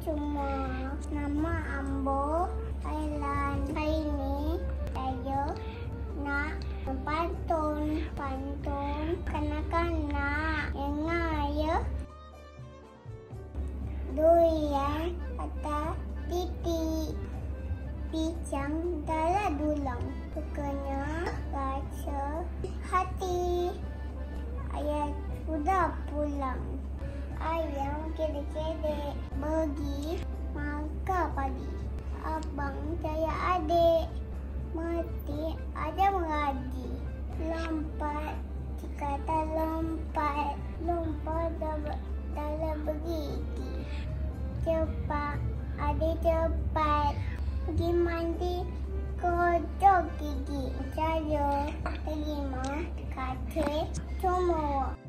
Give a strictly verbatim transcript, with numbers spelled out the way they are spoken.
semua. Nama Ambo Thailand. Hari ni saya nak pantun. Pantun kanak-kanak. Dengar ya. Durian atas titik, pisang dalam dulang. Sukanya rasa hati. Ayah sudah pulang. Ayam kedek-kedek pergi makan pagi. Abang saya adik mati ada mengaji. Lompat dikata lompat, lompat dalam dalam bergigi. Cepat adik cepat pergi mandi kodok gigi. Saya terima kasih semua.